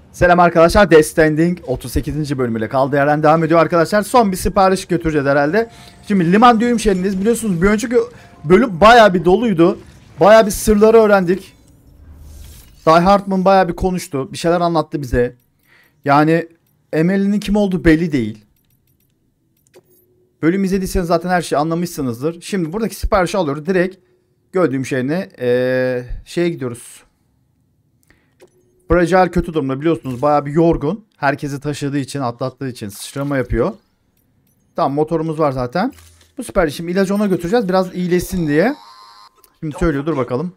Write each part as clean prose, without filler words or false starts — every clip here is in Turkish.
Selam arkadaşlar. Death Stranding 38. bölümüyle kaldığı yerden devam ediyor arkadaşlar. Son bir sipariş götüreceğiz herhalde. Şimdi liman düğüm şehrindeyiz. Biliyorsunuz bir önceki bölüm baya bir doluydu. Baya bir sırları öğrendik. Die Hartman baya bir konuştu. Bir şeyler anlattı bize. Yani Emily'nin kim olduğu belli değil. Bölüm izlediyseniz zaten her şeyi anlamışsınızdır. Şimdi buradaki siparişi alıyoruz. Direkt gördüğüm şehrine şeye gidiyoruz. Fragile kötü durumda, biliyorsunuz bayağı bir yorgun. Herkesi taşıdığı için, atlattığı için sıçrama yapıyor. Tamam, motorumuz var zaten. Bu süper. Şimdi ilacı ona götüreceğiz biraz iyileşsin diye. Şimdi söylüyor, dur bakalım.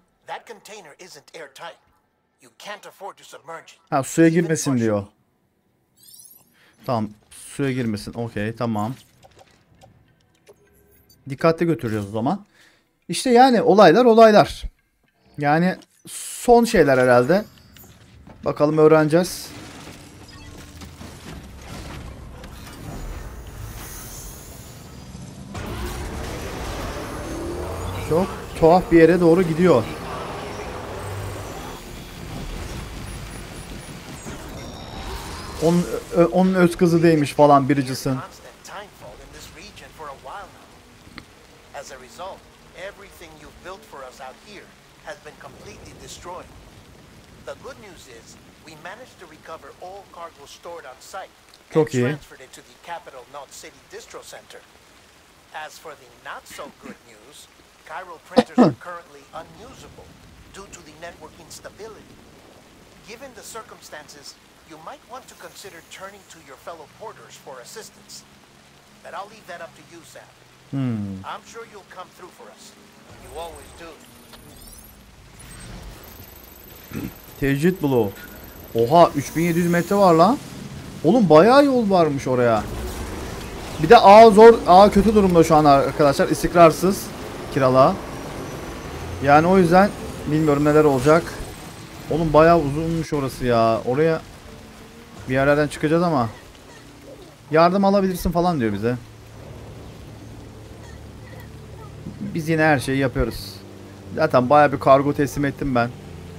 Ha, suya girmesin diyor. Tamam, suya girmesin. Okey, tamam. Dikkatli götüreceğiz o zaman. İşte yani olaylar. Yani son şeyler herhalde. Bakalım, öğreneceğiz. Çok tuhaf bir yere doğru gidiyor. Onun öz kızı değilmiş falan Bridges'ın. Çok iyi. As for the not so good news, chiral printers are currently unusable due to the network instability. Given the circumstances, you might want to consider turning to your fellow porters for assistance. But I'll leave that up to you, Sam. I'm sure you'll come through for us. You always do. Tecrit Blow. Oha, 3700 metre var lan. Oğlum bayağı yol varmış oraya. Bir de A kötü durumda şu an arkadaşlar. İstikrarsız kirala. Yani o yüzden bilmiyorum neler olacak. Oğlum bayağı uzunmuş orası ya. Oraya bir yerlerden çıkacağız ama yardım alabilirsin falan diyor bize. Biz yine her şeyi yapıyoruz. Zaten bayağı bir kargo teslim ettim ben.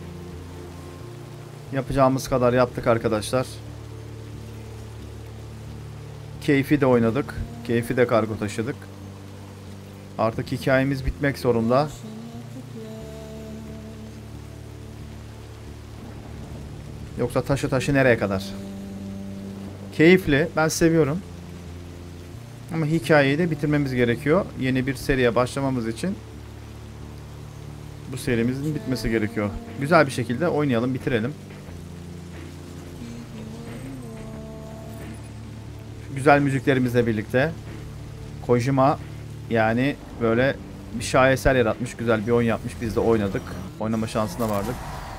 Yapacağımız kadar yaptık arkadaşlar. Keyfi de oynadık. Keyfi de kargo taşıdık. Artık hikayemiz bitmek zorunda. Yoksa taşı nereye kadar? Keyifli. Ben seviyorum. Ama hikayeyi de bitirmemiz gerekiyor. Yeni bir seriye başlamamız için bu serimizin bitmesi gerekiyor. Güzel bir şekilde oynayalım, bitirelim. Güzel müziklerimizle birlikte Kojima yani böyle bir şaheser yaratmış, güzel bir oyun yapmış. Biz de oynadık. Oynama şansına vardık.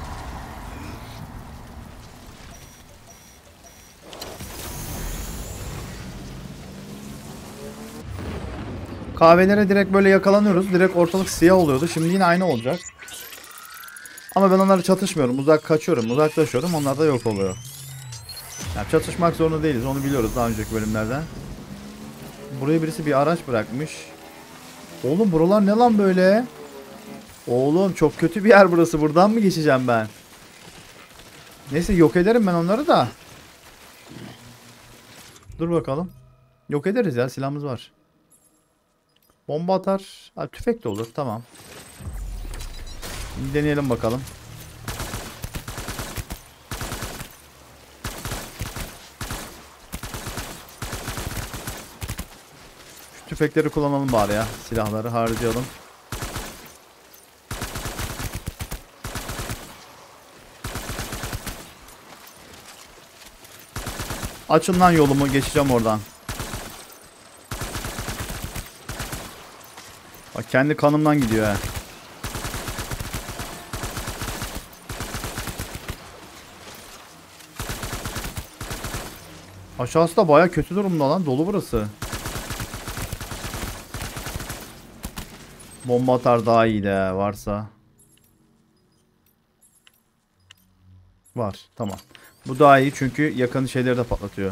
Kahvelere direkt böyle yakalanıyoruz. Direkt ortalık siyah oluyordu. Şimdi yine aynı olacak. Ama ben onları çatışmıyorum. Kaçıyorum, uzaklaşıyorum. Onlar da yok oluyor. Yani çatışmak zorunda değiliz. Onu biliyoruz daha önceki bölümlerden. Buraya birisi bir araç bırakmış. Oğlum buralar ne lan böyle? Oğlum çok kötü bir yer burası. Buradan mı geçeceğim ben? Neyse, yok ederim ben onları da. Dur bakalım. Yok ederiz ya, silahımız var. Bomba atar. Ha, tüfek de olur, tamam. Deneyelim bakalım. Şu tüfekleri kullanalım bari ya. Silahları harcayalım. Açın lan yolumu, geçeceğim oradan. Bak, kendi kanımdan gidiyor ha. Aşağısı da baya kötü durumda lan. Dolu burası. Bomba atar daha iyi de varsa. Var. Tamam. Bu daha iyi çünkü yakın şeyleri de patlatıyor.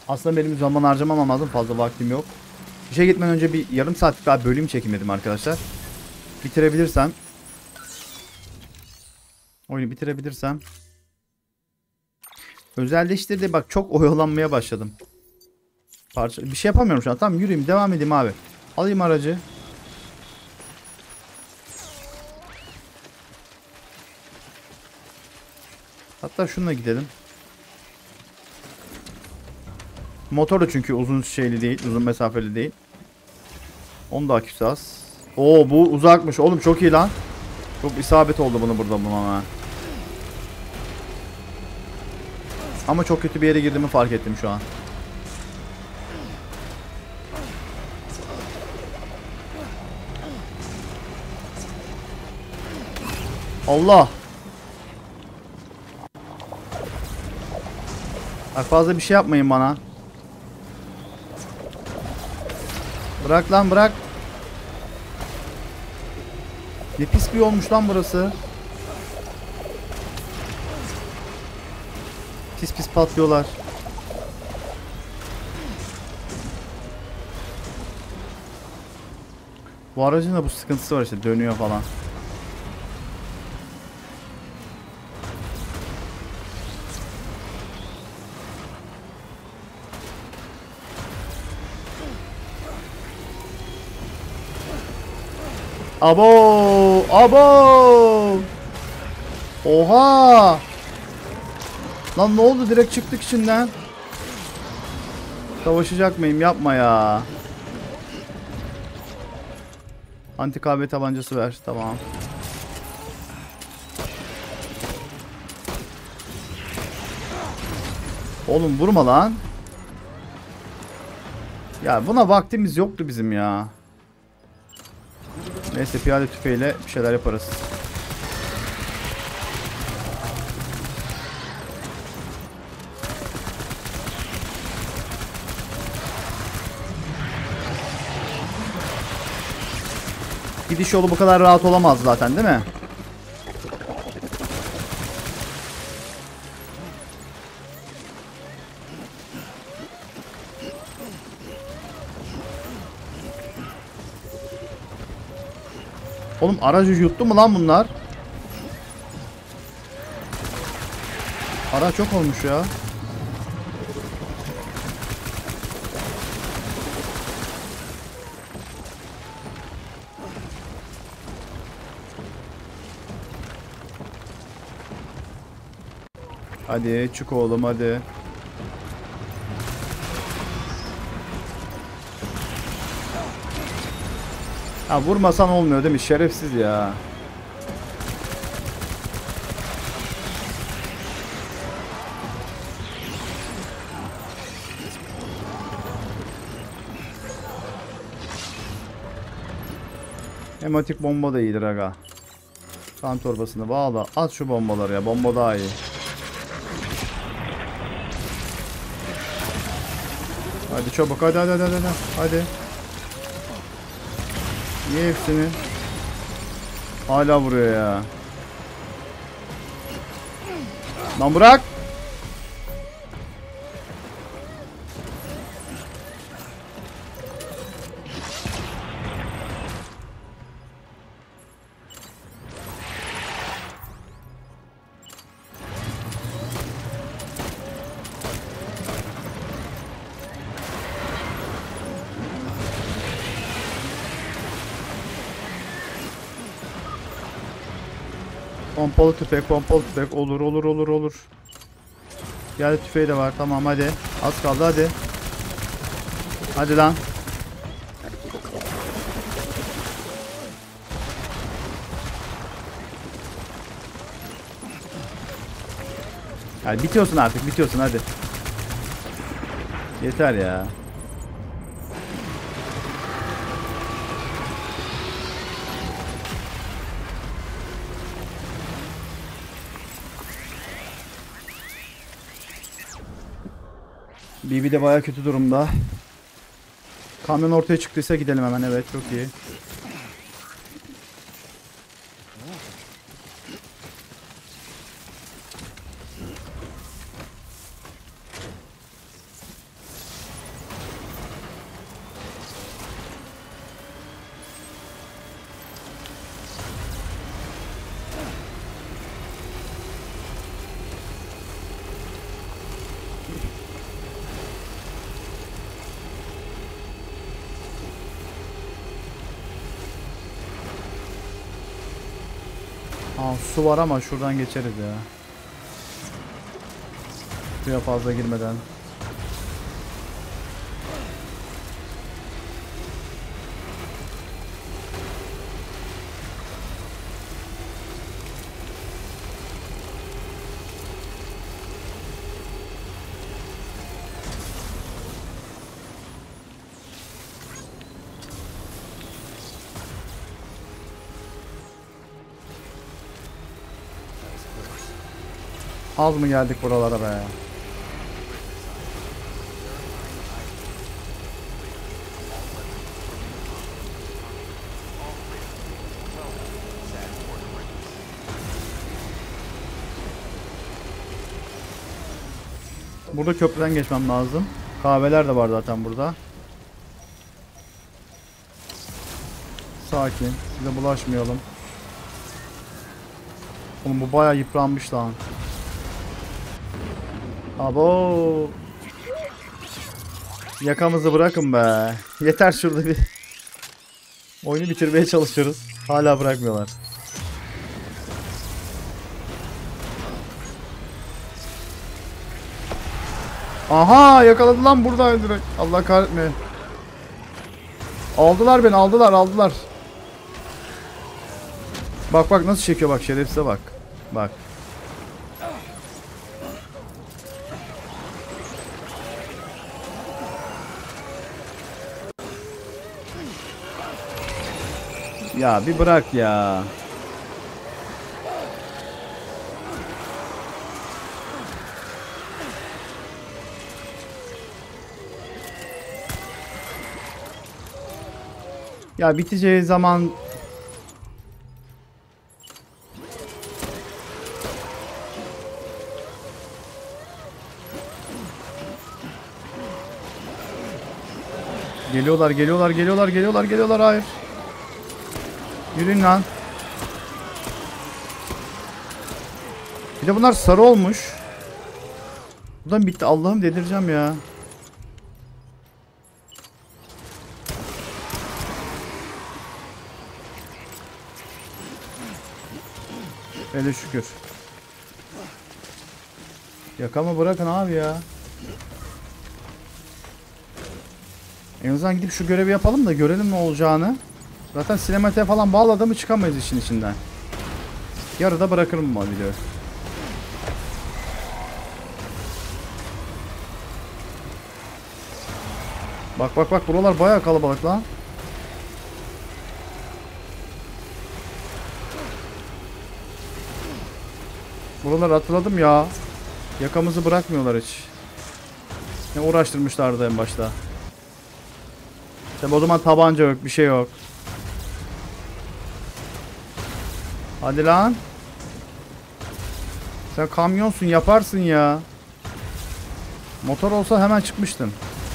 Aslında benim zaman harcamam lazım. Fazla vaktim yok. İşe gitmeden önce bir yarım saat daha bölüm çekeyim arkadaşlar. Bitirebilirsem. Oyunu bitirebilirsem. Özelleştirdi. Bak çok oyalanmaya başladım. Bir şey yapamıyorum şu an. Tamam yürüyeyim. Devam edeyim abi. Alayım aracı. Hatta şununla gidelim. Motor da çünkü uzun şeyli değil. Uzun mesafeli değil. Onun da aküsü az. Oo bu uzakmış. Oğlum çok iyi lan. Çok isabet oldu bunu burada bulmama. Ama çok kötü bir yere girdiğimi fark ettim şu an. Allah. Bak fazla bir şey yapmayın bana. Bırak lan bırak. Ne pis bir olmuş lan burası. Pis pis patlıyorlar. Bu aracın da bu sıkıntısı var işte dönüyor falan. Abo! Abo! Oha! Lan ne oldu? Direkt çıktık içinden. Savaşacak mıyım? Yapma ya. Anti-KB tabancası ver. Tamam. Oğlum vurma lan. Ya buna vaktimiz yoktu bizim ya. Neyse piyade tüfeğiyle bir şeyler yaparız. Gidiş yolu bu kadar rahat olamaz zaten değil mi? Oğlum aracı yuttu mu lan bunlar? Araç çok olmuş ya. Hadi çık oğlum hadi. Ha vurmasan olmuyor değil mi? Şerefsiz ya. Hematik bomba da iyidir aga. Kan torbasını bağla. At şu bombaları ya. Bomba daha iyi. Hadi çabuk hadi hadi hadi hadi. Hadi. Niye hepsini? Hala vuruyor ya. Lan bırak. Pompalı tüfek, pompalı tüfek. Olur, olur, olur, olur. Geldi tüfeği de var. Tamam hadi. Az kaldı hadi. Hadi lan. Hadi bitiyorsun artık, bitiyorsun hadi. Yeter ya. BB de baya kötü durumda. Kamyon ortaya çıktıysa gidelim hemen. Evet çok iyi. Aa, su var ama şuradan geçeriz ya. Suya fazla girmeden. Az mı geldik buralara be? Burada köprüden geçmem lazım. Kahveler de var zaten burada. Sakin. Size bulaşmayalım. Oğlum bu bayağı yıpranmış lan. Abo. Yakamızı bırakın be. Yeter şurada bir. Oyunu bitirmeye çalışıyoruz. Hala bırakmıyorlar. Aha, yakaladı lan burada direkt. Allah kahretme. Aldılar beni, aldılar. Bak nasıl çekiyor, bak şerefsize bak. Bak. Ya bir bırak ya. Ya biteceği zaman geliyorlar, hayır. Yürüyün lan. Bir de bunlar sarı olmuş. Buradan bitti, Allah'ım delireceğim ya. Hele şükür. Yakamı bırakın abi ya. En azından gidip şu görevi yapalım da görelim ne olacağını. Zaten sinematiğe falan bağladığımı çıkamayız işin içinden. Yarıda bırakırım bu videoyu. Bak buralar bayağı kalabalık lan. Buraları hatırladım ya. Yakamızı bırakmıyorlar hiç. Ne uğraştırmışlardı en başta. Tabi o zaman tabanca yok, bir şey yok. Hadi lan. Sen kamyonsun, yaparsın ya. Motor olsa hemen çıkmıştım.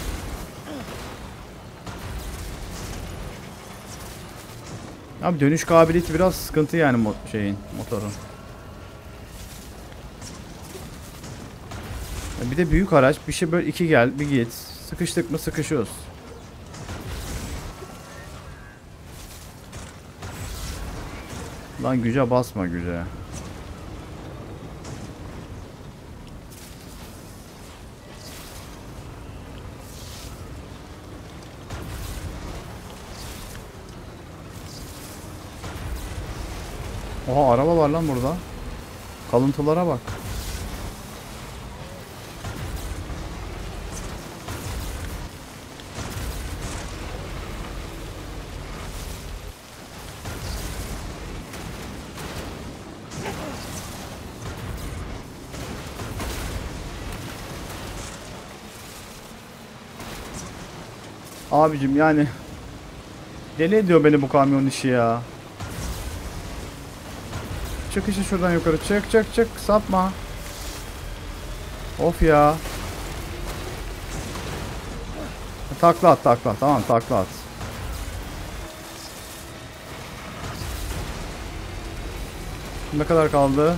Abi dönüş kabiliyeti biraz sıkıntı yani motorun. Bir de büyük araç, bir şey böyle iki gel bir git. Sıkıştık mı sıkışıyoruz. Lan güce basma güce. Oha, araba var lan burada. Kalıntılara bak. Abicim yani deli ediyor beni bu kamyon işi ya. Çık işi şuradan yukarı, çık sapma. Of ya. Takla at, tamam, takla at. Ne kadar kaldı?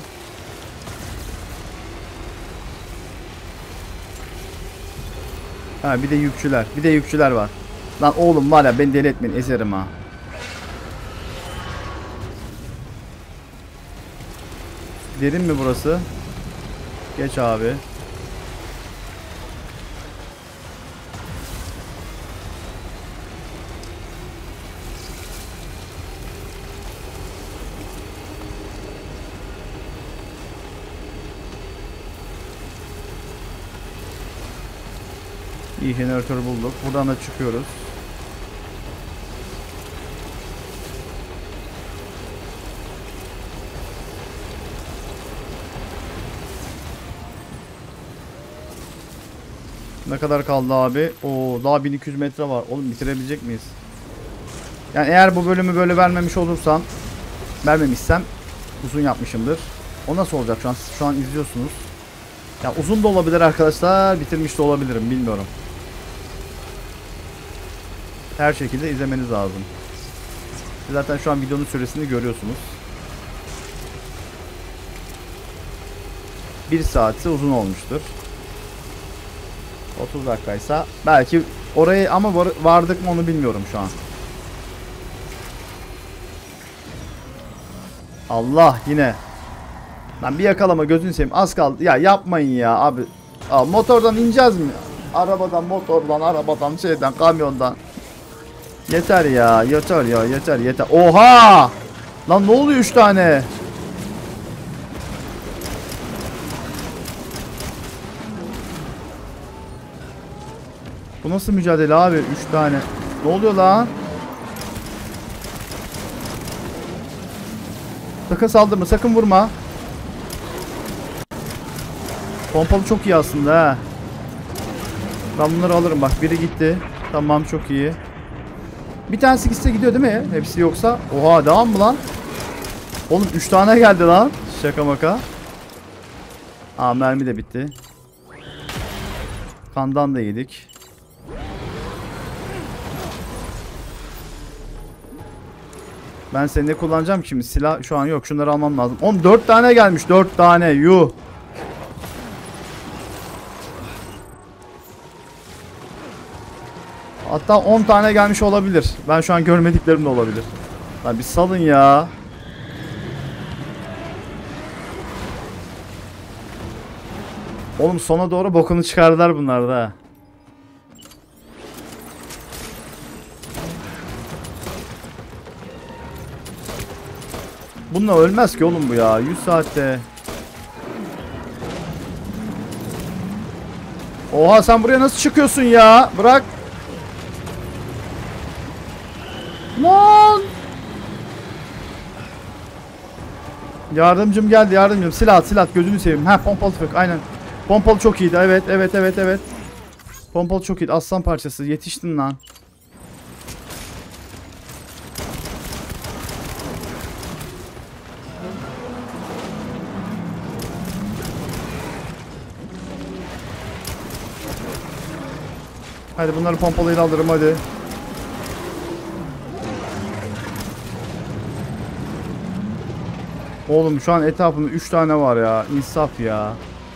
Ha, bir de yükçüler var. Lan oğlum var ya, beni deli etmeyin, ezerim ha. Derin mi burası? Geç abi. İyi, jeneratörü bulduk. Buradan da çıkıyoruz. Ne kadar kaldı abi? Oo, daha 1200 metre var. Oğlum bitirebilecek miyiz? Yani eğer bu bölümü böyle vermemişsem uzun yapmışımdır. O nasıl olacak şu an? Siz şu an izliyorsunuz. Ya uzun da olabilir arkadaşlar, bitirmiş de olabilirim, bilmiyorum. Her şekilde izlemeniz lazım. Siz zaten şu an videonun süresini görüyorsunuz. 1 saatse uzun olmuştur. 30 dakikaysa belki oraya, ama vardık mı onu bilmiyorum şu an. Allah, yine. Lan bir yakalama, gözünü seveyim, az kaldı. Ya yapmayın ya abi. Aa, motordan ineceğiz mi? Arabadan, şeyden, kamyondan. Yeter ya, yeter. Oha! Lan ne oluyor 3 tane? Bu nasıl mücadele abi? 3 tane. Ne oluyor lan? Sakın saldırma, sakın vurma. Pompalı çok iyi aslında ha. Ben bunları alırım bak. Biri gitti. Tamam, çok iyi. Bir tanesi gitse gidiyor değil mi? Hepsi yoksa. Oha, devam mı lan? Oğlum 3 tane geldi lan. Şaka maka. Aa, mermi de bitti. Kandan da yedik. Ben seni ne kullanacağım şimdi? Silah şu an yok. Şunları almam lazım. Oğlum 4 tane gelmiş. 4 tane. Yuh. Hatta 10 tane gelmiş olabilir. Ben şu an görmediklerim de olabilir. Lan bir salın ya. Oğlum sona doğru bokunu çıkardılar bunlar da. Bununla ölmez ki oğlum bu ya. 100 saatte. Oha, sen buraya nasıl çıkıyorsun ya? Bırak. Lan. Yardımcım geldi, yardımcım. Silah gözünü seveyim. Ha, pompalı tüfek, aynen. Pompalı çok iyiydi. Evet. Pompalı çok iyiydi. Aslan parçası. Yetiştin lan. Hadi bunları pompalıyla alırım hadi. Oğlum şu an etrafımda 3 tane var ya. İnsaf ya.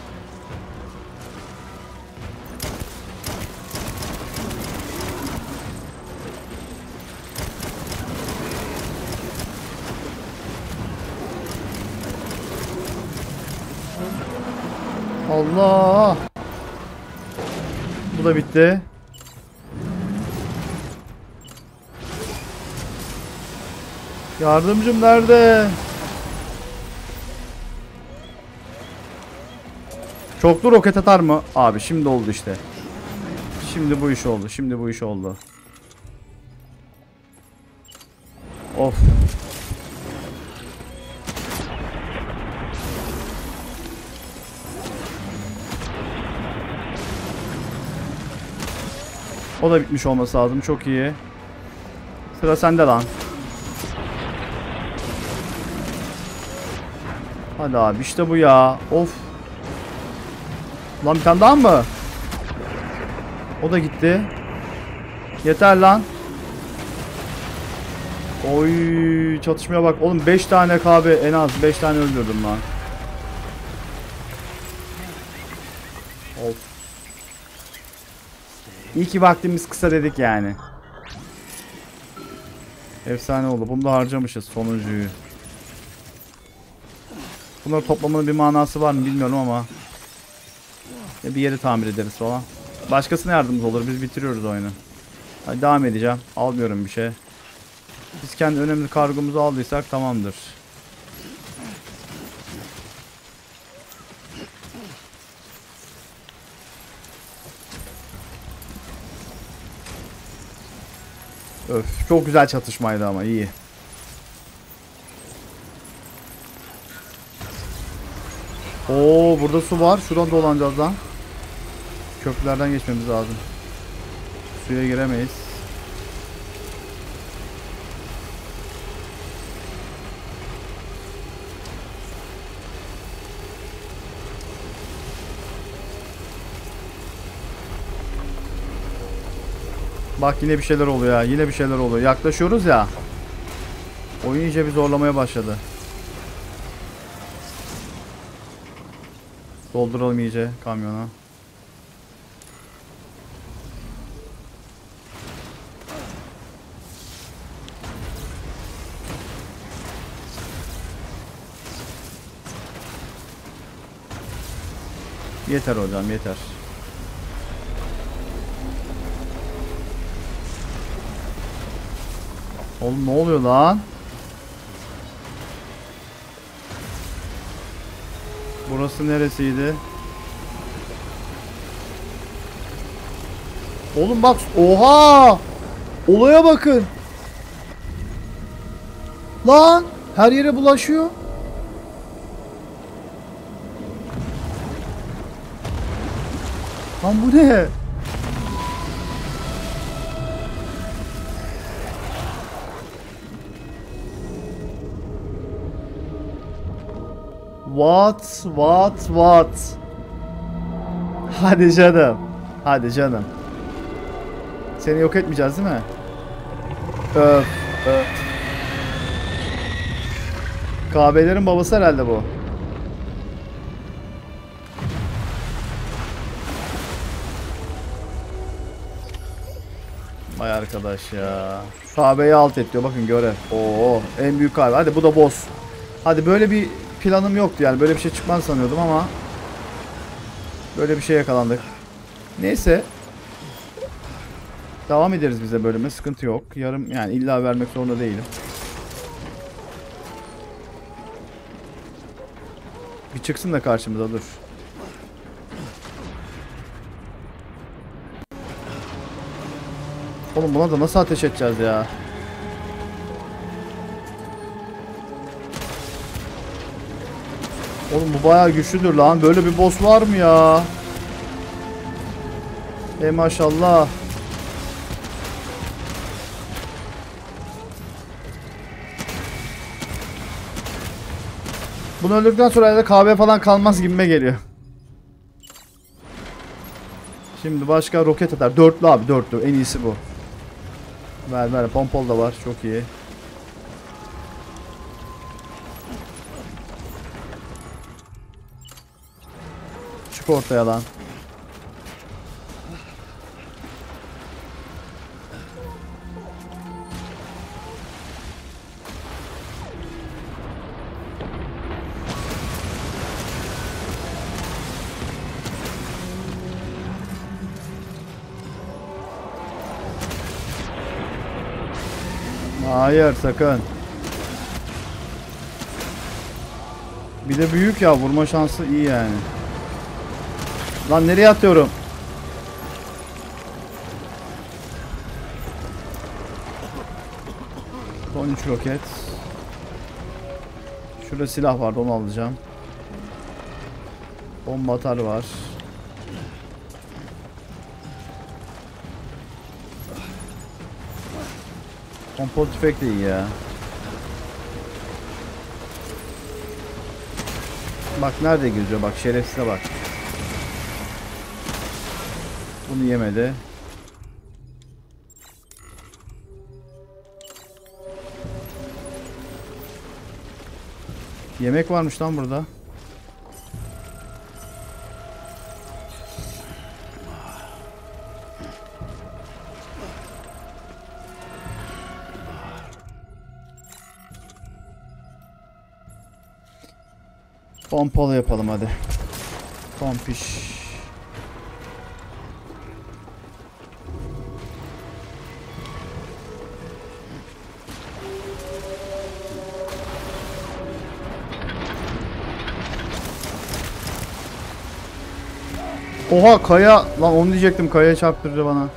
Allah. Bu da bitti. Yardımcım nerede? Çoklu roket atar mı? Abi şimdi oldu işte. Şimdi bu iş oldu. Of. O da bitmiş olması lazım. Çok iyi. Sıra sende lan. Hadi abi, işte bu ya. Of. Lan bir tane daha mı? O da gitti. Yeter lan. Oy, çatışmaya bak. Oğlum 5 tane KB, en az 5 tane öldürdüm lan. Of. İyi ki vaktimiz kısa dedik yani. Efsane oldu. Bunu da harcamışız sonuncuyu. Bunları toplamanın bir manası var mı bilmiyorum ama. Ya bir yeri tamir ederiz falan. Başkasına yardımcı olur. Biz bitiriyoruz oyunu. Hadi devam edeceğim. Almıyorum bir şey. Biz kendi önemli kargomuzu aldıysak tamamdır. Öf, çok güzel çatışmaydı ama iyi. Oo, burada su var. Şuradan dolanacağız lan. Köprülerden geçmemiz lazım. Suya giremeyiz. Bak yine bir şeyler oluyor ya. Yine bir şeyler oluyor. Yaklaşıyoruz ya. Oyun iyice bir zorlamaya başladı. Dolduralım iyice kamyona. Yeter hocam, yeter. Oğlum ne oluyor lan? Burası neresiydi? Oğlum bak, oha! Olaya bakın. Lan her yere bulaşıyor. Lan bu ne? What? Hadi canım. Hadi canım. Seni yok etmeyeceğiz değil mi? Öf. Kahvelerin babası herhalde bu. Vay arkadaş ya. Kahveyi alt et diyor. Bakın görev. Oo, en büyük kahve. Hadi bu da boss. Hadi böyle bir planım yoktu yani. Böyle bir şey çıkmaz sanıyordum ama böyle bir şey yakalandık. Neyse. Devam ederiz bize bölüme. Sıkıntı yok. Yarım yani illa vermek zorunda değilim. Bir çıksın da karşımıza dur. Oğlum buna da nasıl ateş edeceğiz ya? Oğlum bu bayağı güçlüdür lan. Böyle bir boss var mı ya? Maşallah. Bunu öldürdükten sonra herhalde kahve falan kalmaz gibime geliyor. Şimdi başka roket atar. Dörtlü abi, dörtlü. En iyisi bu. Ver. Pompol da var. Çok iyi. Çık ortaya lan. Hayır sakın. Bir de büyük ya, vurma şansı iyi yani. Lan nereye atıyorum? Son 3 roket. Şurada silah vardı, onu alacağım. Bomba atar var. Pompalı tüfek de iyi ya. Bak nerede geziyor, bak şerefsize bak. Bunu yemedi. Yemek varmış lan burada. Pompalı yapalım hadi. Pompiş. Oha kaya. Lan onu diyecektim, kaya çarptırdı bana.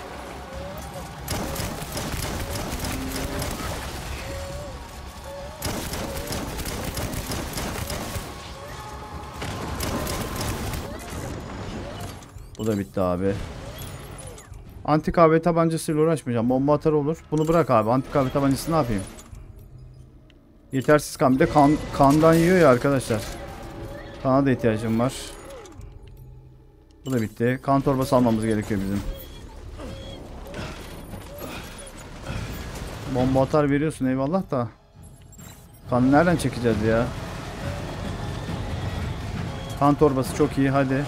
Bu da bitti abi. Antik AB tabancasıyla uğraşmayacağım. Bomba atar olur. Bunu bırak abi. Antik AB tabancası ne yapayım? Yetersiz kan. Bir de kandan yiyor ya arkadaşlar. Kana da ihtiyacım var. Bu da bitti. Kan torbası almamız gerekiyor bizim. Bomba atar veriyorsun eyvallah da. Kanı nereden çekeceğiz ya? Kan torbası çok iyi hadi.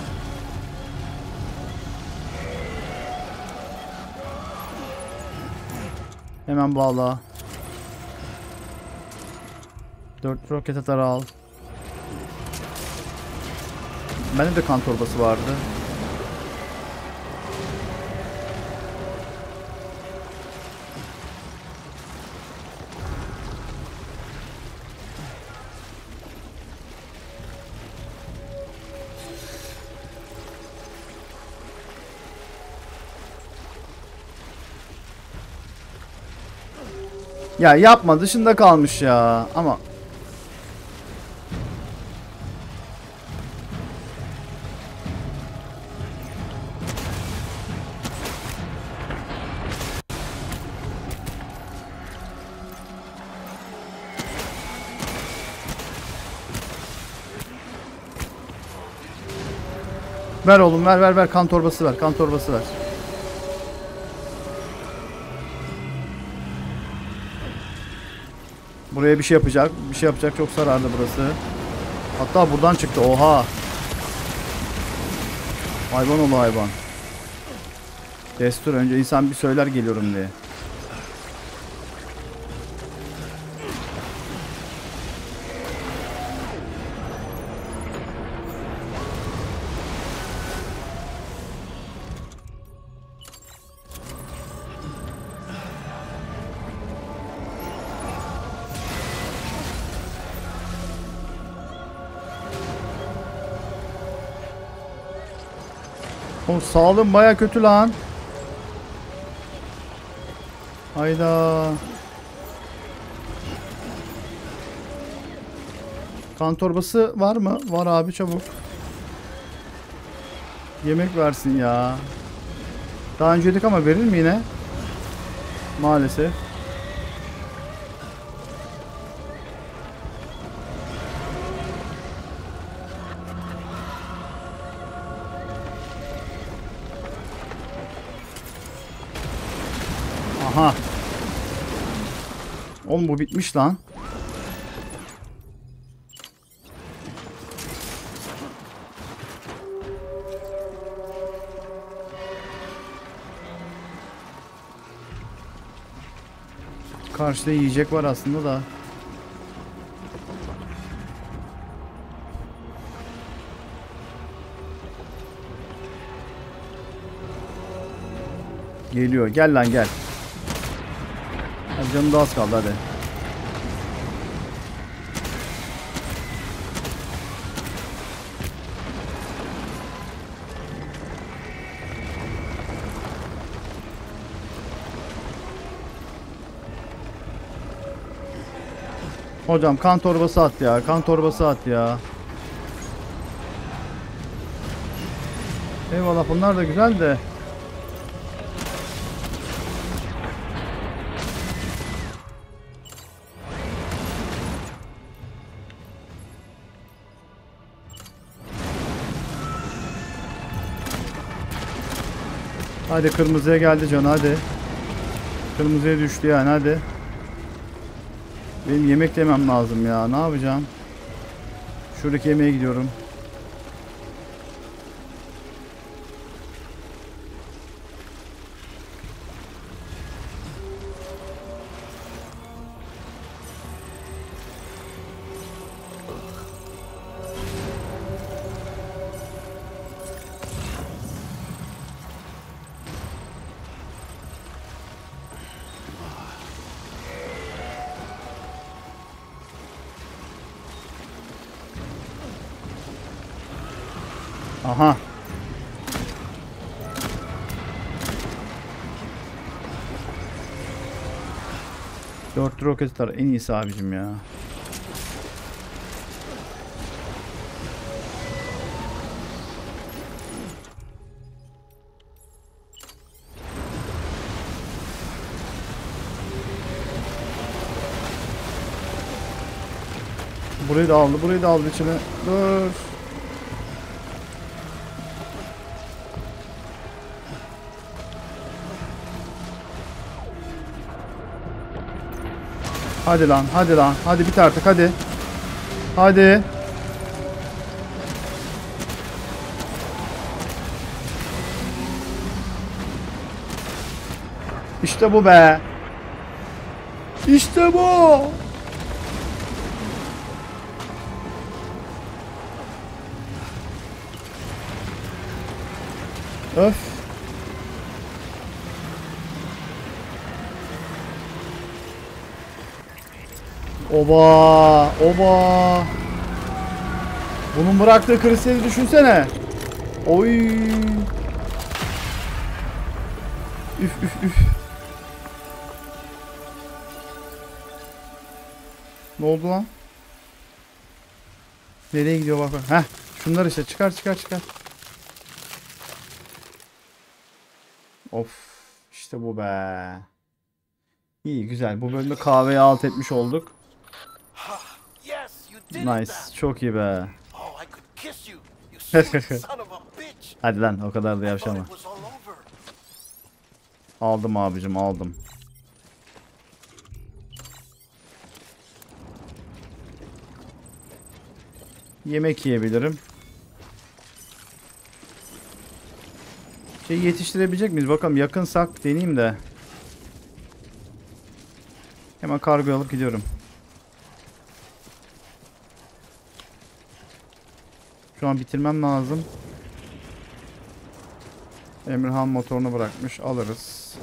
Hemen bağla. 4 roket atar al. Bende de kan torbası vardı. Ya yapma, dışında kalmış ya ama. Ver oğlum ver kan torbası ver, kan torbası ver. Buraya bir şey yapacak. Bir şey yapacak. Çok zararlı burası. Hatta buradan çıktı. Oha. Hayvan oğlu hayvan. Destur. Önce insan bir söyler geliyorum diye. O sağlığım baya kötü lan. Hayda. Kan torbası var mı? Var abi, çabuk. Yemek versin ya. Daha önce yedik ama verir mi yine? Maalesef. Aha. Oğlum bu bitmiş lan. Karşıda yiyecek var aslında da. Geliyor. Gel lan gel. Hadi canım da az kaldı hadi. Hocam kan torbası at ya. Kan torbası at ya. Eyvallah, bunlar da güzel de. Hadi kırmızıya geldi can hadi. Kırmızıya düştü yani hadi. Benim yemek yemem lazım ya. Ne yapacağım? Şuradaki yemeğe gidiyorum. Aha. Dört roket atar en iyisi abicim ya. Burayı da aldı, burayı da aldı içine. Dur. Hadi lan, hadi lan. Hadi bit artık, hadi. Hadi. İşte bu be. İşte bu. Öf. Oba, oba. Bunun bıraktığı kristali düşünsene. Oy. Üf üf üf. Ne oldu lan? Nereye gidiyor bak bak. Heh. Şunlar işte çıkar çıkar çıkar. Of. İşte bu be. İyi güzel. Bu bölümde kahveyi alt etmiş olduk. Yes, you did it, Nice. Bam. Çok iyi be. Oh, I could kiss you. You sweet son of a bitch. Hadi lan o kadar da I thought yavşama. it was all over. Aldım abicim aldım. Yemek yiyebilirim. Şey yetiştirebilecek miyiz? Bakalım yakınsak deneyeyim de. Hemen kargo alıp gidiyorum. Şu an bitirmem lazım. Emirhan motorunu bırakmış. Alırız.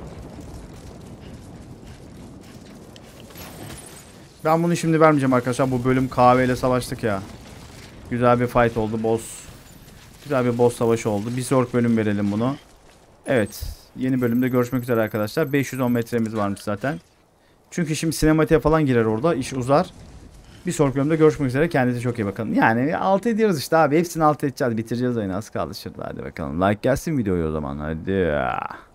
Ben bunu şimdi vermeyeceğim arkadaşlar. Bu bölüm kahveyle savaştık ya. Güzel bir fight oldu. Boss. Güzel bir boss savaşı oldu. Bir sonraki bölüm verelim bunu. Evet. Yeni bölümde görüşmek üzere arkadaşlar. 510 metremiz varmış zaten. Çünkü şimdi sinematiğe falan girer orada. İş uzar. Bir sonraki bölümde görüşmek üzere. Kendinize çok iyi bakın. Yani alt ediyoruz işte abi. Hepsini alt edeceğiz. Bitireceğiz oyunu. Az kaldı şurada. Hadi bakalım. Like gelsin videoyu o zaman. Hadi.